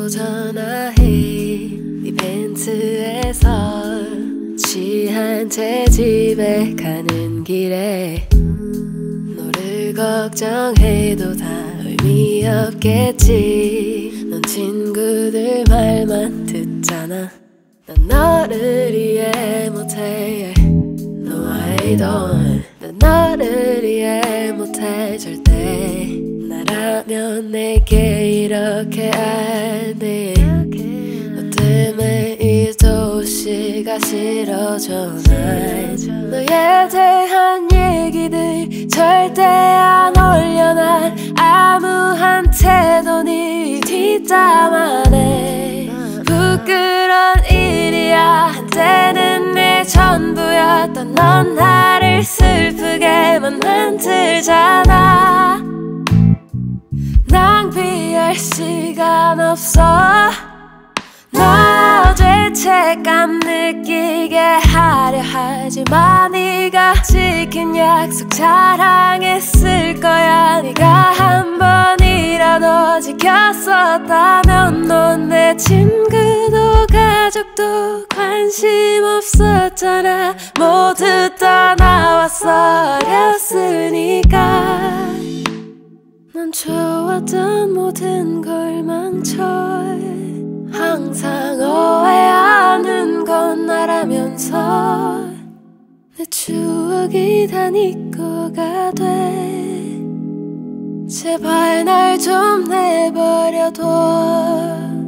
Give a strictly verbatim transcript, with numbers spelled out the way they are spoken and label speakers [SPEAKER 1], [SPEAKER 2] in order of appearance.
[SPEAKER 1] 또 전화해. 네 벤츠에서 취한 채 집에 가는 길에 너를 걱정해도 다 의미 없겠지. 넌 친구들 말만 듣잖아. 난 너를 이해 못해. No I don't. 난 너를 이해 못해 절대. 나라면 내게 이렇게 안돼. 너 때문에 이 도시가 싫어져. 난 너에 대한 얘기들 절대 안 올려. 난 아무한테도 네 뒷담 안 해. 부끄러운 일이야. 한때는 내 전부였던 넌 나를 슬프게만 만들잖아. 낭비할 시간 없어. 너 죄책감 느끼게 하려 하지만 네가 지킨 약속 자랑했을 거야. 네가 한 번이라도 지켰었다면 넌 내 친구도 가족도 관심 없었잖아. 모두 떠나왔어 어렸으니까. 넌 좋았던 모든 걸 망쳐. 항상 오해하는 건 나라면서 내 추억이 다 네 거가 돼. 제발 날 좀 내버려둬.